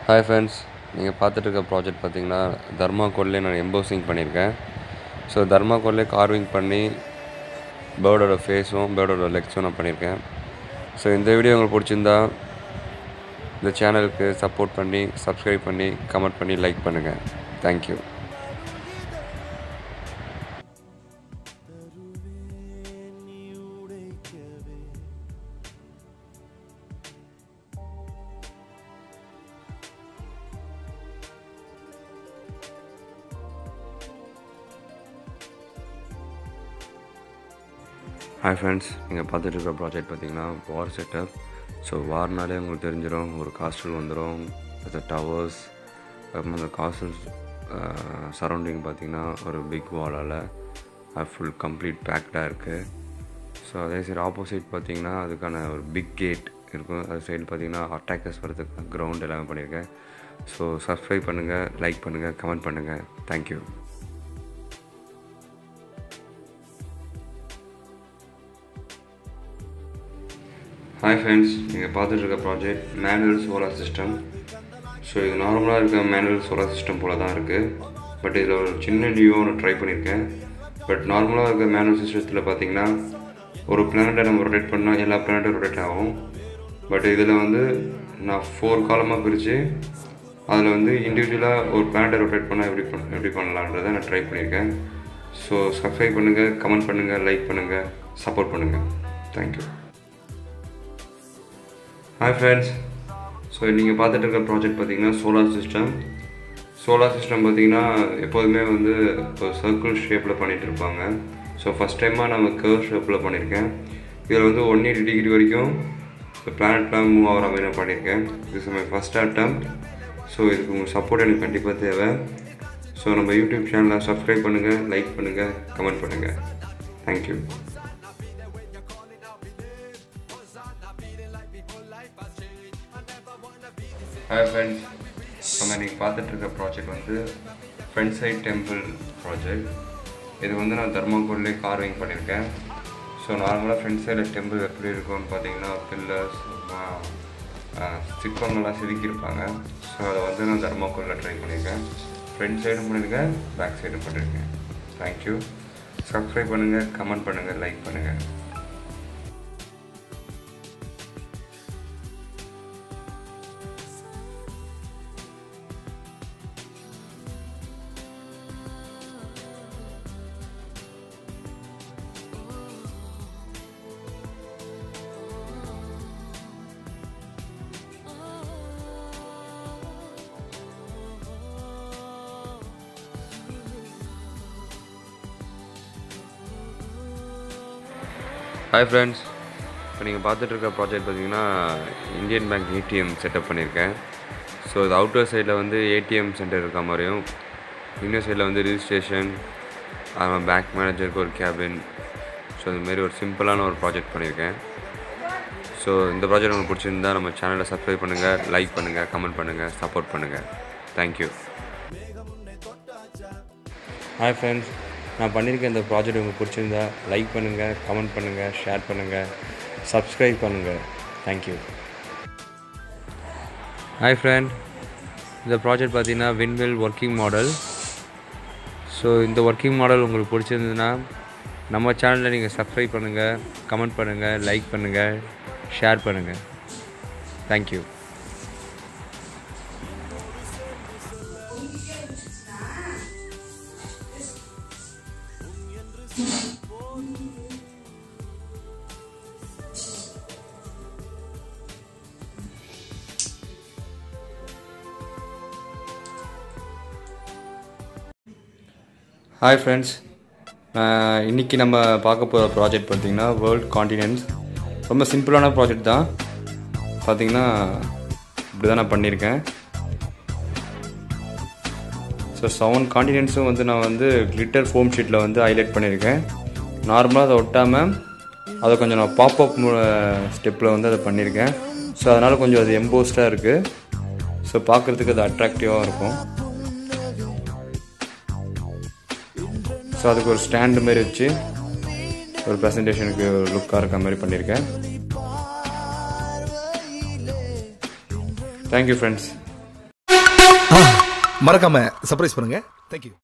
Hi friends, நீங்கள் பார்த்துட்டு இருக்க ப்ராஜெக்ட் பார்த்தீங்கன்னா தர்மாக்கோல்லே நான் எம்போசிங் பண்ணியிருக்கேன். ஸோ தர்மாக்கோல்லே கார்விங் பண்ணி பேர்டோட ஃபேஸும் பேர்டோட லெக்ஸும் நான் பண்ணியிருக்கேன். ஸோ இந்த வீடியோ உங்களுக்கு பிடிச்சிருந்தா இந்த சேனலுக்கு சப்போர்ட் பண்ணி சப்ஸ்கிரைப் பண்ணி கமெண்ட் பண்ணி லைக் பண்ணுங்கள். தேங்க்யூ. ஹாய் ஃப்ரெண்ட்ஸ், நீங்கள் பார்த்துட்டு இருக்க ப்ராஜெக்ட் பார்த்தீங்கன்னா வார் செட்டப். ஸோ வார்னாலே உங்களுக்கு தெரிஞ்சிடும், ஒரு காஸ்டல் வந்துடும், அந்த டவர்ஸ், அப்புறம் அந்த காஸ்டல் சரௌண்டிங் பார்த்திங்கன்னா ஒரு பிக் வாலால் ஃபுல் கம்ப்ளீட் பேக்டாக இருக்குது. ஸோ அதே சைடு ஆப்போசிட் பார்த்திங்கன்னா அதுக்கான ஒரு பிக் கேட் இருக்கும். அது சைடு பார்த்திங்கன்னா அட்டாக்கர்ஸ் வரதுக்கு கிரவுண்ட் எல்லாமே பண்ணியிருக்கேன். ஸோ சப்ஸ்கிரைப் பண்ணுங்கள், லைக் பண்ணுங்கள், கமெண்ட் பண்ணுங்கள். தேங்க்யூ. ஹாய் ஃப்ரெண்ட்ஸ், நீங்கள் பார்த்துட்டு இருக்க project manual solar system. So இது நார்மலாக இருக்க மேனுவல் சோலார் சிஸ்டம் போல் தான் இருக்குது. பட் இதில் ஒரு சின்ன நியூ ஒன்று ட்ரை பண்ணியிருக்கேன். பட் நார்மலாக இருக்க மேனுவல் சிஸ்டத்தில் பார்த்திங்கன்னா ஒரு பிளானட்டை நம்ம ரொட்டேட் பண்ணால் எல்லா பிளானட்டும் ரொட்டேட் ஆகும். பட் இதில் வந்து நான் 4 காலமாக பிரித்து அதில் வந்து இண்டிவிஜுவலாக ஒரு பிளானட்டை ரொட்டேட் பண்ணால் எப்படி பண்ணலான்றதை நான் ட்ரை பண்ணியிருக்கேன். ஸோ சப்ஸ்கிரைப் பண்ணுங்கள், கமெண்ட் பண்ணுங்கள், லைக் பண்ணுங்கள், சப்போர்ட் பண்ணுங்கள். தேங்க்யூ. ஹாய் ஃப்ரெண்ட்ஸ், ஸோ நீங்கள் பார்த்துட்டு இருக்க ப்ராஜெக்ட் பார்த்திங்கன்னா சோலார் சிஸ்டம். சோலார் சிஸ்டம் பார்த்திங்கன்னா எப்போதுமே வந்து இப்போ சர்க்கிள் ஷேப்பில் பண்ணிகிட்டு இருப்பாங்க. ஸோ ஃபஸ்ட் டைமாக நம்ம கர்வ் ஷேப்பில் பண்ணியிருக்கேன். இதில் வந்து 180 டிகிரி வரைக்கும் பிளானட்லாம் மூவ் ஆகிற மாதிரி நான் பண்ணியிருக்கேன். இது மை ஃபஸ்ட் அட்டம். ஸோ இதுக்கு உங்கள் சப்போர்ட் எனக்கு கண்டிப்பாக தேவை. ஸோ நம்ம யூடியூப் சேனலை சப்ஸ்கிரைப் பண்ணுங்கள், லைக் பண்ணுங்கள், கமெண்ட் பண்ணுங்கள். தேங்க்யூ. ஹாய் ஃப்ரெண்ட்ஸ், நம்ம இன்றைக்கி பார்த்துட்ருக்க ப்ராஜெக்ட் வந்து ஃப்ரண்ட் சைட் டெம்பிள் ப்ராஜெக்ட். இது வந்து நான் தர்மாக்கோல்லே கார்விங் பண்ணியிருக்கேன். ஸோ நார்மலாக ஃப்ரண்ட் சைடில் டெம்பிள் எப்படி இருக்கும்னு பார்த்தீங்கன்னா பில்லர்ஸ் சிற்பங்கள்லாம் செதுக்கியிருப்பாங்க. ஸோ அதை வந்து நான் தர்மாக்கோல்ல ட்ரை பண்ணியிருக்கேன். ஃப்ரண்ட் சைடும் பண்ணியிருக்கேன், பேக் சைடும் பண்ணியிருக்கேன். தேங்க்யூ. சப்ஸ்கிரைப் பண்ணுங்கள், கமெண்ட் பண்ணுங்கள், லைக் பண்ணுங்கள். ஹாய் ஃப்ரெண்ட்ஸ், இப்போ நீங்கள் பார்த்துட்ருக்க ப்ராஜெக்ட் பார்த்தீங்கன்னா இந்தியன் பேங்க் ஏடிஎம் செட்டப் பண்ணியிருக்கேன். ஸோ இது அவுட்டர் சைடில் வந்து ஏடிஎம் சென்டர் இருக்க மாதிரியும், இன்னொரு சைடில் வந்து ரிஜிஸ்ட்ரேஷன், பேங்க் மேனேஜருக்கு ஒரு கேபின். ஸோ இதுமாரி ஒரு சிம்பிளான ஒரு ப்ராஜெக்ட் பண்ணியிருக்கேன். ஸோ இந்த ப்ராஜெக்ட் உங்களுக்கு பிடிச்சிருந்தா நம்ம சேனலை சப்ஸ்கிரைப் பண்ணுங்கள், லைக் பண்ணுங்கள், கமெண்ட் பண்ணுங்கள், சப்போர்ட் பண்ணுங்கள். தேங்க்யூ. ஹாய் ஃப்ரெண்ட்ஸ், நான் பண்ணியிருக்க இந்த ப்ராஜெக்ட் உங்களுக்கு பிடிச்சிருந்தா லைக் பண்ணுங்கள், கமெண்ட் பண்ணுங்கள், ஷேர் பண்ணுங்கள், சப்ஸ்கிரைப் பண்ணுங்கள். தேங்க்யூ. ஹாய் ஃப்ரெண்ட், இந்த ப்ராஜெக்ட் பார்த்தீங்கன்னா விண்வெல் ஒர்க்கிங் மாடல். ஸோ இந்த ஒர்க்கிங் மாடல் உங்களுக்கு பிடிச்சிருந்ததுன்னா நம்ம சேனலில் நீங்கள் சப்ஸ்கிரைப் பண்ணுங்கள், கமெண்ட் பண்ணுங்கள், லைக் பண்ணுங்கள், ஷேர் பண்ணுங்கள். தேங்க்யூ. ஹாய் ஃப்ரெண்ட்ஸ், இன்றைக்கி நம்ம பார்க்க போகிற ப்ராஜெக்ட் பார்த்திங்கன்னா வேர்ல்ட் காண்டினென்ட்ஸ். ரொம்ப சிம்பிளான ப்ராஜெக்ட் தான். பார்த்திங்கன்னா இப்படி தான் நான் பண்ணியிருக்கேன். ஸோ 7 காண்டினென்ட்ஸும் வந்து நான் வந்து கிளிட்டர் ஃபோம் ஷீட்டில் வந்து ஹைலைட் பண்ணியிருக்கேன். நார்மலாக அதை ஒட்டாமல் அதை கொஞ்சம் நான் பாப்அப் ஸ்டெப்பில் வந்து அதை பண்ணியிருக்கேன். ஸோ அதனால் கொஞ்சம் அது எம்போஸ்டாக இருக்குது. ஸோ பார்க்குறதுக்கு அது அட்ராக்டிவாக இருக்கும். ஸோ அதுக்கு ஒரு ஸ்டாண்டு மாதிரி வச்சு ஒரு ப்ரெசன்டேஷனுக்கு லுக்காக இருக்க மாதிரி பண்ணியிருக்கேன். Thank you friends. மறக்காம சர்ப்ரைஸ் பண்ணுங்க. தேங்க்யூ.